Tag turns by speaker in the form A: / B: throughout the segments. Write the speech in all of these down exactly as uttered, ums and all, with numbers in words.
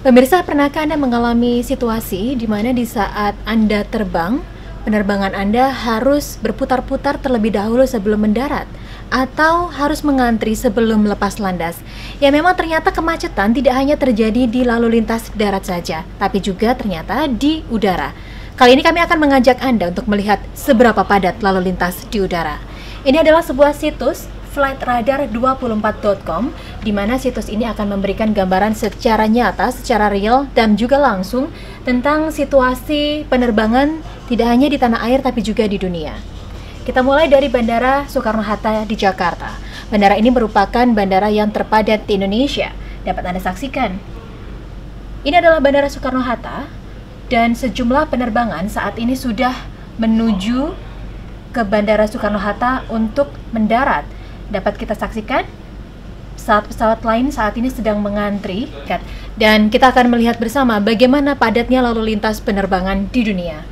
A: Pemirsa, pernahkah Anda mengalami situasi di mana di saat Anda terbang, penerbangan Anda harus berputar-putar terlebih dahulu sebelum mendarat, atau harus mengantri sebelum lepas landas? Ya, memang ternyata kemacetan tidak hanya terjadi di lalu lintas darat saja, tapi juga ternyata di udara. Kali ini kami akan mengajak Anda untuk melihat seberapa padat lalu lintas di udara. Ini adalah sebuah situs flight radar dua puluh empat dot com, di mana situs ini akan memberikan gambaran secara nyata, secara real, dan juga langsung tentang situasi penerbangan tidak hanya di tanah air tapi juga di dunia. Kita mulai dari Bandara Soekarno-Hatta di Jakarta. Bandara ini merupakan bandara yang terpadat di Indonesia. Dapat Anda saksikan. Ini adalah Bandara Soekarno-Hatta, dan sejumlah penerbangan saat ini sudah menuju ke Bandara Soekarno-Hatta untuk mendarat. Dapat kita saksikan pesawat-pesawat lain saat ini sedang mengantri, dan kita akan melihat bersama bagaimana padatnya lalu lintas penerbangan di dunia.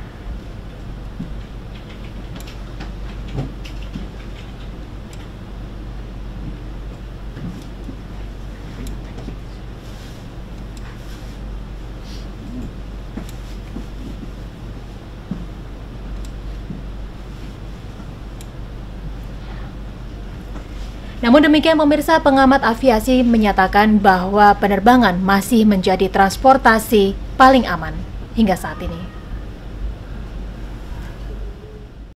A: Namun demikian pemirsa, pengamat aviasi menyatakan bahwa penerbangan masih menjadi transportasi paling aman hingga saat ini.